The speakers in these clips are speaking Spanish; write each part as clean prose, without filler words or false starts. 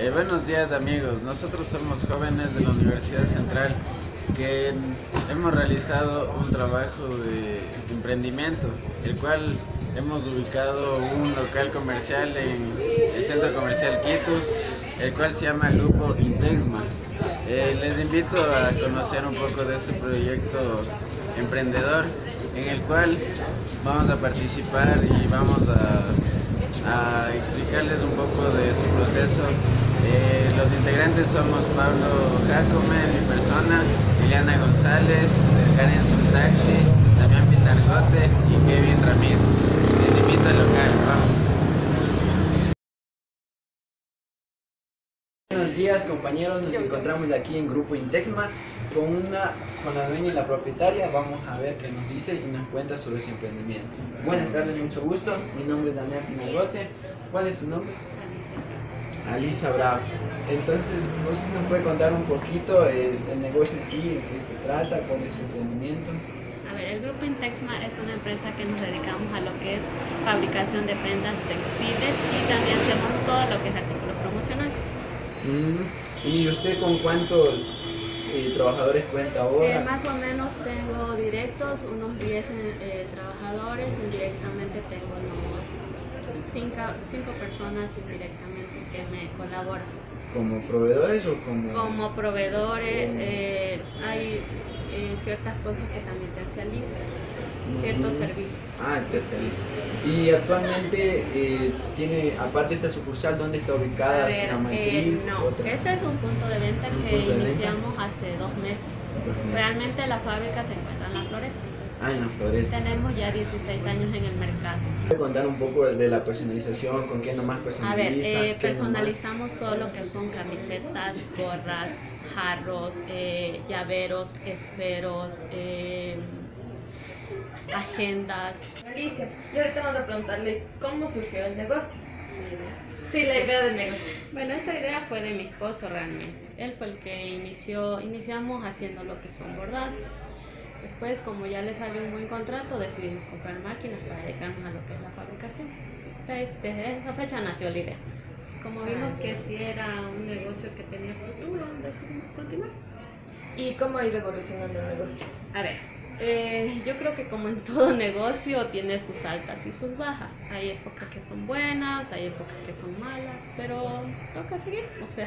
Buenos días amigos, nosotros somos jóvenes de la Universidad Central que hemos realizado un trabajo de emprendimiento, el cual hemos ubicado un local comercial en el Centro Comercial Quitus, el cual se llama Grupo Intexma. Les invito a conocer un poco de este proyecto emprendedor en el cual vamos a participar y vamos a explicarles un poco de su proceso. Los integrantes somos Pablo Jacome, mi persona, Liliana González, Karen Suntaxi, Damián Pinargote y Kevin Ramírez. Les invito al local, vamos. Buenos días compañeros, nos encontramos aquí en Grupo Intexma con la dueña y la propietaria. Vamos a ver qué nos dice y nos cuenta sobre su emprendimiento. Buenas tardes, mucho gusto. Mi nombre es Damián Pinargote. ¿Cuál es su nombre? Alicia Bravo. Entonces, no sé si nos puede contar un poquito el negocio en sí, en qué se trata, cuál es su emprendimiento. A ver, el Grupo Intexma es una empresa que nos dedicamos a lo que es fabricación de prendas textiles y también hacemos todo lo que es artículos promocionales. ¿Y usted con cuántos trabajadores cuenta ahora? Más o menos tengo directos unos 10 trabajadores, indirectamente tengo unos 5 personas indirectamente que me colaboran. ¿Como proveedores o como...? Como proveedores, hay ciertas cosas que también tercializan, ciertos servicios. Tercializa. Y actualmente tiene, aparte de esta sucursal, ¿dónde está ubicada? ¿Es una matriz? No, este es un punto de venta que iniciamos hace 2 meses. Realmente la fábrica se encuentra en La Floresta. En La Floresta. Tenemos ya 16 años en el mercado. ¿Puede contar un poco de la personalización? ¿Con qué nomás personaliza? A ver, personalizamos todo lo que son camisetas, gorras, jarros, llaveros, esferos, agendas. Alicia, y ahorita vamos a preguntarle cómo surgió el negocio. Sí, la idea del negocio. Bueno, esta idea fue de mi esposo realmente. Él fue el que iniciamos haciendo lo que son bordados. Después, como ya le salió un buen contrato, decidimos comprar máquinas para dedicarnos a lo que es la fabricación. Desde esa fecha nació la idea. Como vimos que sí era un negocio que tenía futuro, decidimos continuar. ¿Y cómo ha ido evolucionando el negocio? A ver, yo creo que como en todo negocio tiene sus altas y sus bajas. Hay épocas que son buenas, hay épocas que son malas, pero toca seguir, o sea.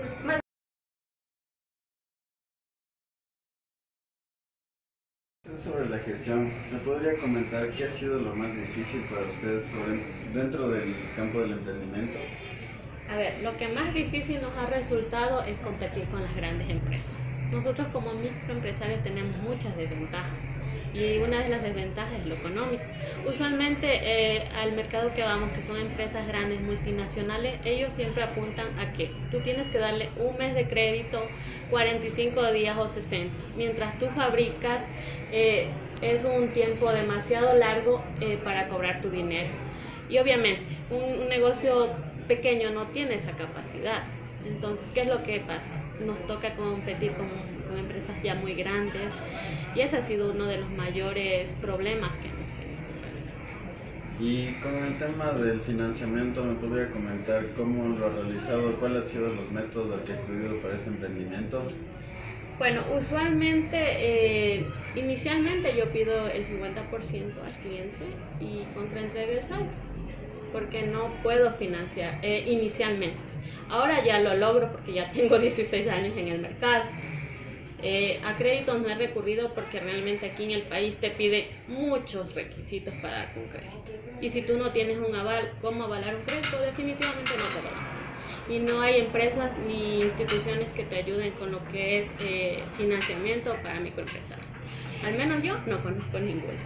Sobre la gestión, ¿me podría comentar qué ha sido lo más difícil para ustedes dentro del campo del emprendimiento? A ver, lo que más difícil nos ha resultado es competir con las grandes empresas. Nosotros como microempresarios tenemos muchas desventajas y una de las desventajas es lo económico. Usualmente al mercado que vamos, que son empresas grandes, multinacionales, ellos siempre apuntan a que tú tienes que darle un mes de crédito, 45 días o 60. Mientras tú fabricas, es un tiempo demasiado largo para cobrar tu dinero. Y obviamente, un negocio pequeño no tiene esa capacidad. Entonces, ¿qué es lo que pasa? Nos toca competir con empresas ya muy grandes y ese ha sido uno de los mayores problemas que hemos tenido. Y con el tema del financiamiento, ¿me podría comentar cómo lo ha realizado? ¿Cuáles han sido los métodos que ha acudido para ese emprendimiento? Bueno, usualmente, inicialmente yo pido el 50% al cliente y contraentrega el saldo, porque no puedo financiar inicialmente. Ahora ya lo logro porque ya tengo 16 años en el mercado. A créditos no he recurrido porque realmente aquí en el país te pide muchos requisitos para dar un crédito. Y si tú no tienes un aval, ¿cómo avalar un crédito? Definitivamente no te lo dan. Y no hay empresas ni instituciones que te ayuden con lo que es financiamiento para microempresarios. Al menos yo no conozco ninguna.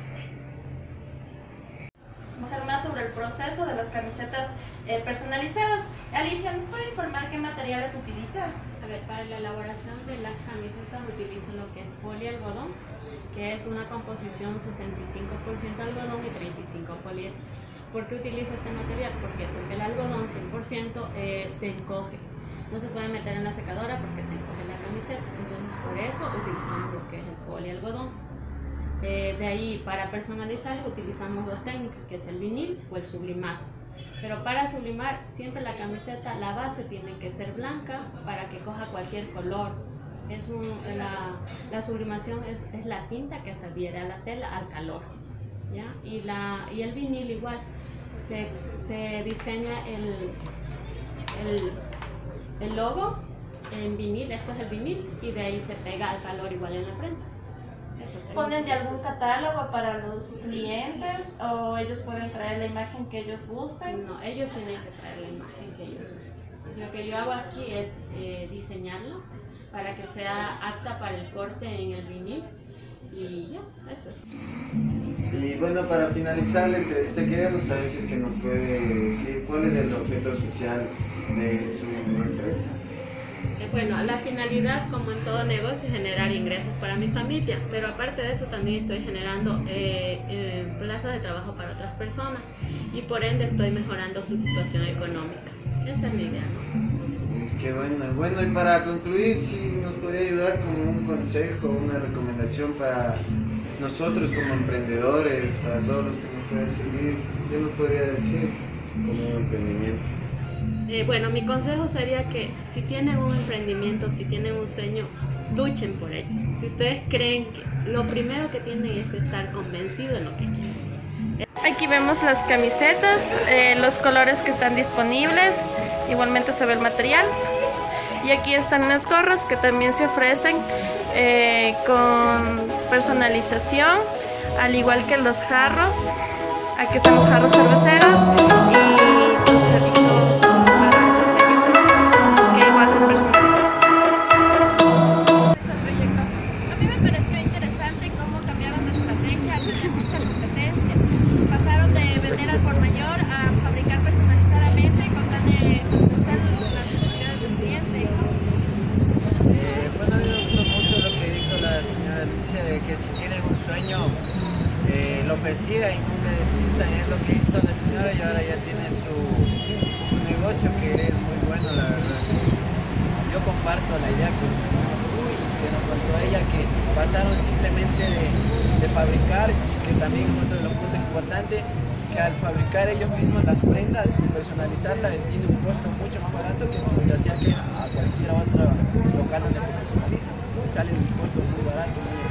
Conocer más sobre el proceso de las camisetas personalizadas. Alicia, ¿nos puede informar qué materiales utiliza? A ver, para la elaboración de las camisetas utilizo lo que es polialgodón, que es una composición 65% algodón y 35% poliéster. ¿Por qué utilizo este material? Porque el algodón 100% se encoge. No se puede meter en la secadora porque se encoge la camiseta. Entonces, por eso utilizamos lo que es el polialgodón. De ahí, para personalizar, utilizamos 2 técnicas, que es el vinil o el sublimado. Pero para sublimar, siempre la camiseta, la base tiene que ser blanca para que coja cualquier color. La sublimación es la tinta que se adhiere a la tela al calor, ¿ya? Y el vinil igual, se diseña el logo en vinil, esto es el vinil, y de ahí se pega al calor igual en la prenda. ¿Ponen de algún catálogo para los clientes o ellos pueden traer la imagen que ellos gusten? No, ellos tienen que traer la imagen que ellos gusten. Lo que yo hago aquí es diseñarla para que sea apta para el corte en el vinil y ya, eso es. Y bueno, para finalizar la entrevista, queríamos saber si es que nos puede decir cuál es el objeto social de su empresa. Bueno, la finalidad, como en todo negocio, es generar ingresos para mi familia, pero aparte de eso también estoy generando plazas de trabajo para otras personas y por ende estoy mejorando su situación económica. Esa es la idea, ¿no? Qué bueno. Bueno, y para concluir, si nos podría ayudar con un consejo, una recomendación para nosotros como emprendedores, para todos los que nos puedan seguir, ¿qué nos podría decir como un emprendimiento? Bueno, mi consejo sería que si tienen un emprendimiento, si tienen un sueño, luchen por ello. Si ustedes creen que lo primero que tienen es estar convencidos en lo que quieren. Aquí vemos las camisetas, los colores que están disponibles, igualmente se ve el material. Y aquí están las gorras que también se ofrecen con personalización, al igual que los jarros. Aquí están los jarros cerveceros y los jarritos que igual son personalizados. A mí me pareció interesante cómo cambiaron de estrategia, antes mucha competencia. Pasaron de vender al por mayor a fabricar personalizadamente con tal de satisfacer las necesidades del cliente. Bueno, a mí me gustó mucho lo que dijo la señora Alicia, de que si tienen un sueño, lo persigan y nunca desistan. Es lo que hizo la señora y ahora ya tiene su negocio, que es muy bueno, la verdad. Yo comparto la idea que nos contó ella, que pasaron simplemente de fabricar, y que también es otro de los puntos importantes, que al fabricar ellos mismos las prendas y personalizarlas tiene un costo mucho más barato que ya sea que a cualquier otro local donde lo personalizan, sale un costo muy barato, muy